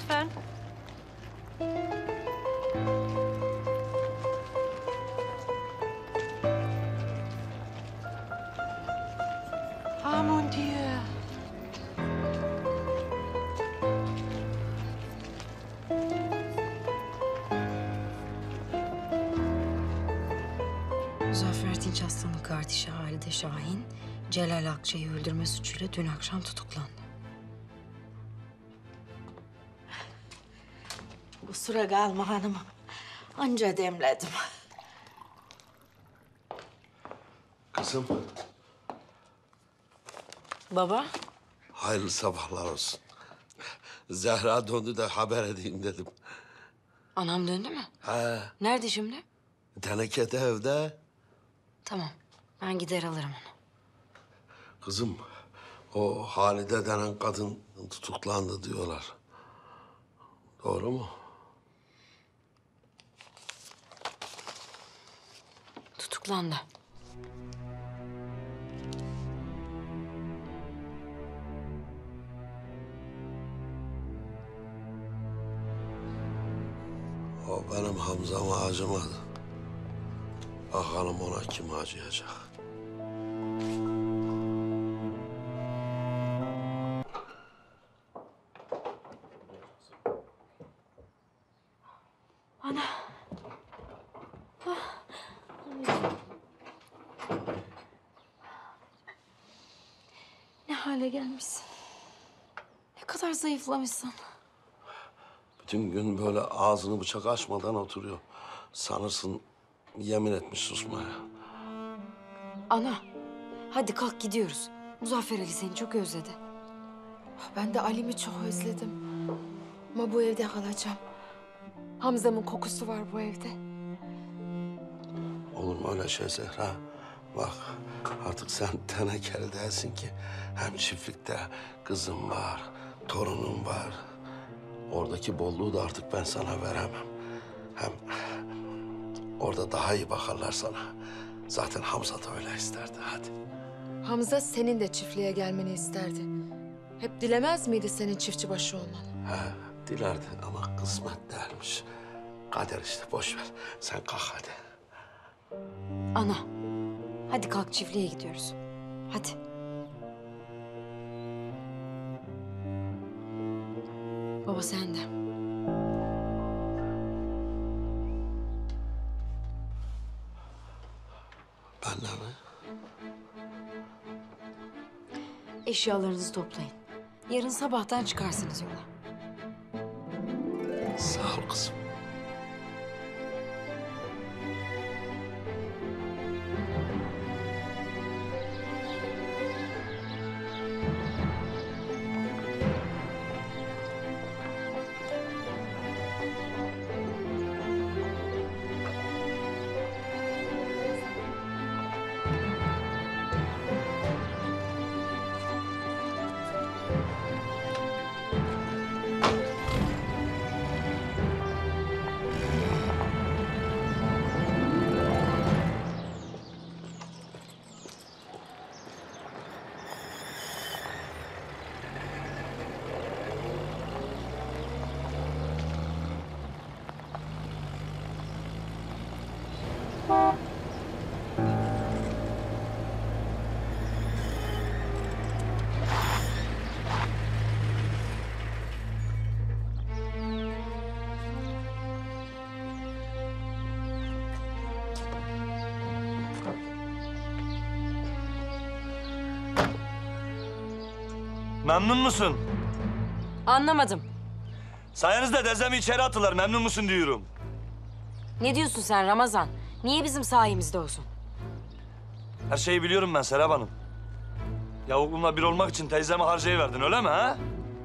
lütfen. Aman diyor. Muzaffer Dinç Aslan'ın kardeşi Halide Şahin, Celal Akçay'ı öldürme suçuyla dün akşam tutuklandı. Kusura kalma hanımım. Anca demledim. Kızım, Baba? hayırlı sabahlar olsun. Zehra döndü de haber edeyim dedim. Anam döndü mü? He, Nerede şimdi? tenekede evde. Tamam, ben gider alırım onu. Kızım, o Halide denen kadın tutuklandı diyorlar. Doğru mu? Tutuklandı. O benim Hamza'ma acımadı. Bakalım ona kim acıyacak. Ana. Ne hale gelmişsin. Ne kadar zayıflamışsın. Bütün gün böyle ağzını bıçak açmadan oturuyor. Sanırsın yemin etmiş susmaya. Ana, hadi kalk gidiyoruz. Muzaffer Ali seni çok özledi. Ben de Ali'mi çok özledim. Ama bu evde kalacağım. Hamza'mın kokusu var bu evde. Olur mu öyle şey Zehra? Bak artık sen tenekeli değilsin ki. Hem çiftlikte kızım var, torunum var. Oradaki bolluğu da artık ben sana veremem. Hem orada daha iyi bakarlar sana. Zaten Hamza da öyle isterdi. Hadi. Hamza senin de çiftliğe gelmeni isterdi. Hep dilemez miydi senin çiftçi başı olmanı? He, dilerdi ama kısmet dermiş. Kader işte boş ver. Sen kalk hadi. Ana, hadi kalk çiftliğe gidiyoruz. Hadi. Baba sen de. Benle mi? Eşyalarınızı toplayın. Yarın sabahtan çıkarsınız yola. Sağ ol kızım. Memnun musun? Anlamadım. Sayenizde dezemi içeri attılar. Memnun musun diyorum. Ne diyorsun sen Ramazan? Niye bizim sayemizde olsun? Her şeyi biliyorum ben Serap Hanım. Yavuklumla bir olmak için teyzemi harcayıverdin öyle mi ha?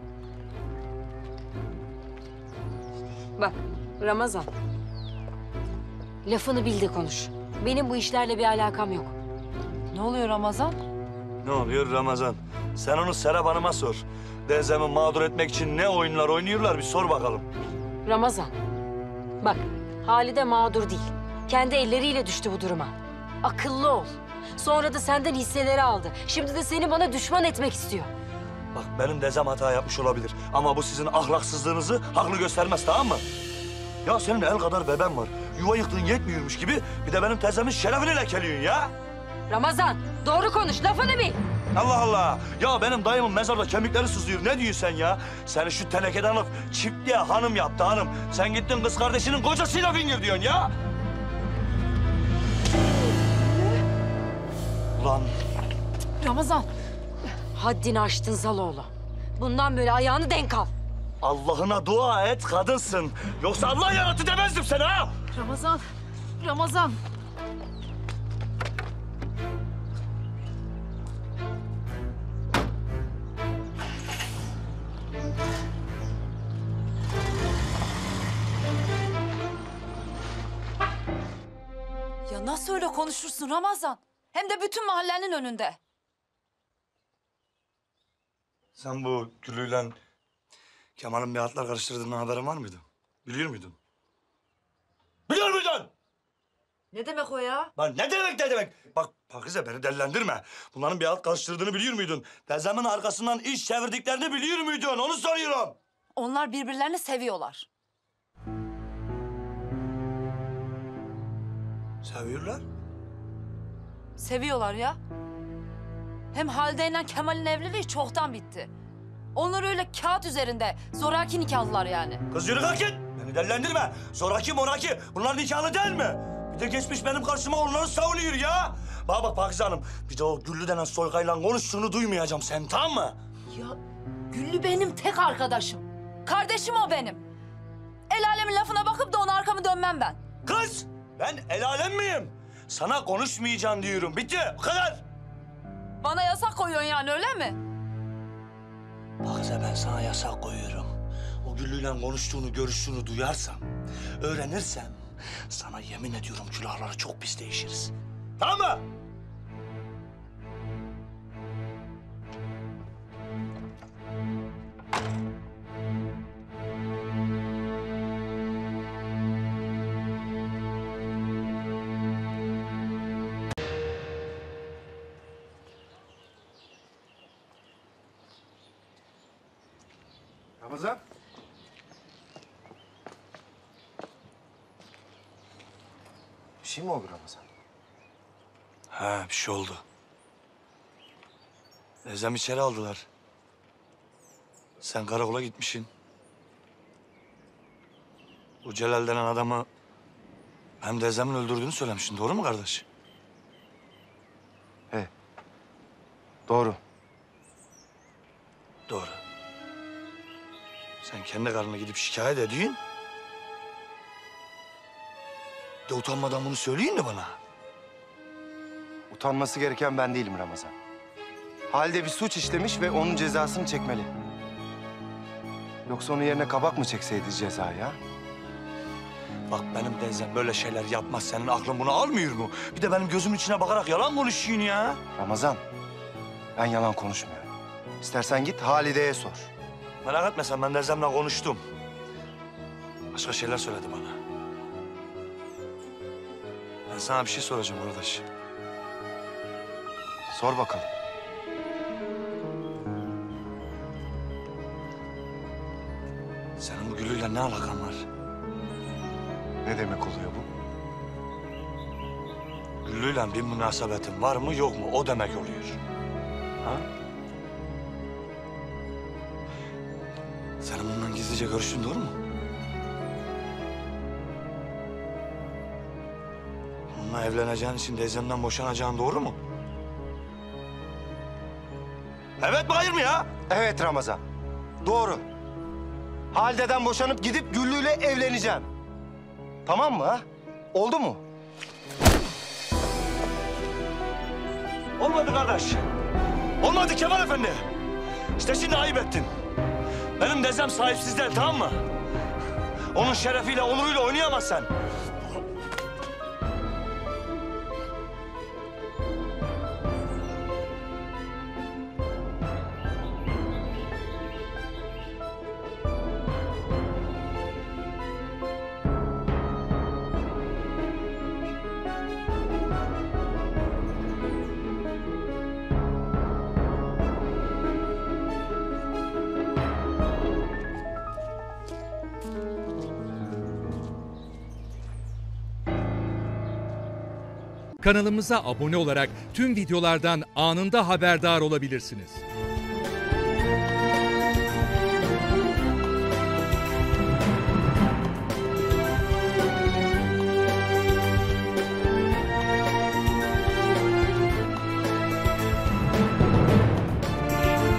Bak Ramazan. Lafını bil de konuş. Benim bu işlerle bir alakam yok. Ne oluyor Ramazan? Ne oluyor Ramazan? Sen onu Serap Hanım'a sor. Teyzemi mağdur etmek için ne oyunlar oynuyorlar bir sor bakalım. Ramazan. Bak Halide mağdur değil. Kendi elleriyle düştü bu duruma. Akıllı ol. Sonra da senden hisseleri aldı. Şimdi de seni bana düşman etmek istiyor. Bak benim dezem hata yapmış olabilir. Ama bu sizin ahlaksızlığınızı haklı göstermez, tamam mı? Ya senin el kadar beben var. Yuva yıktığın yetmiyormuş gibi bir de benim teyzemin şerefini lekeliyorsun ya. Ramazan, doğru konuş, lafını bil. Allah Allah! Ya benim dayımın mezarda kemikleri sızlıyor. Ne diyorsun sen ya? Seni şu tenekeden alıp çiftliğe hanım yaptı hanım. Sen gittin kız kardeşinin kocasıyla fingir diyorsun ya. Ulan Ramazan. Haddini aştın Zaloğlu. Bundan böyle ayağını denk al. Allah'ına dua et kadınsın. Yoksa Allah yarattı demezdim sana ha! Ramazan. Ramazan. Ya nasıl öyle konuşursun Ramazan? Hem de bütün mahallenin önünde. Sen bu Güllü'yle Kemal'in bir hatlar karıştırdığından haberin var mıydı? Biliyor muydun? Biliyor muydun? Ne demek o ya? Lan ne demek ne demek? Bak Pakize beni delilendirme. Bunların bir alt karıştırdığını biliyor muydun? Teyzemin arkasından iş çevirdiklerini biliyor muydun? Onu soruyorum. Onlar birbirlerini seviyorlar. Seviyorlar. Seviyorlar ya. Hem Halide ile Kemal'in evliliği çoktan bitti. Onlar öyle kağıt üzerinde zoraki nikahlılar yani. Kız yürü kalk git. Beni delilendirme. Zoraki moraki. Bunlar nikahlı değil mi? Bir de geçmiş benim karşıma onları savunuyor ya. Bak Pakize Hanım. Bir de o Güllü denen soykayla konuştuğunu duymayacağım sen, tamam mı? Ya Güllü benim tek arkadaşım. Kardeşim o benim. El alemin lafına bakıp da ona arkamı dönmem ben. Kız! Ben el alem miyim? Sana konuşmayacağım diyorum. Bitti. Bu kadar. Bana yasak koyuyorsun yani öyle mi? Pakize ben sana yasak koyuyorum. O Güllü'yle konuştuğunu, görüştüğünü duyarsam, öğrenirsem sana yemin ediyorum külahları çok pis değişiriz. Tamam mı? Ramazan. Bir şey mi oldu Ramazan? Ha, bir şey oldu. Ezem içeri aldılar. Sen karakola gitmişsin. Bu Celal denen adamı hem de Ezem'in öldürdüğünü söylemişsin. Doğru mu kardeş? Doğru. Doğru. Sen kendi karnına gidip şikayet ediyorsun. De utanmadan bunu söyleyin de bana. Utanması gereken ben değilim Ramazan. Halide bir suç işlemiş ve onun cezasını çekmeli. Yoksa onun yerine kabak mı çekseydi ceza ya? Bak benim teyzem böyle şeyler yapmaz. Senin aklın bunu almıyor mu? Bir de benim gözümün içine bakarak yalan konuşuyorsun ya. Ramazan, ben yalan konuşmuyorum. İstersen git Halide'ye sor. Merak etme sen, ben teyzemle konuştum. Başka şeyler söyledi bana. Ben sana bir şey soracağım kardeş. Sor bakalım. Senin bu Güllü'yle ne alakan var? Ne demek oluyor bu? Güllü'yle bir münasebetin var mı yok mu? O demek oluyor. Ha? Sen bununla gizlice görüştün, doğru mu? Onunla evleneceğin için teyzemden boşanacağın doğru mu? Evet mi hayır mı ya? Evet Ramazan, doğru. Halide'den boşanıp gidip Güllü'yle evleneceğim. Tamam mı ha? Oldu mu? Olmadı kardeş. Olmadı Kemal Efendi. İşte şimdi ayıp ettin. Benim teyzem sahipsiz değil, tamam mı? Onun şerefiyle, onuruyla oynayamaz sen. Kanalımıza abone olarak tüm videolardan anında haberdar olabilirsiniz.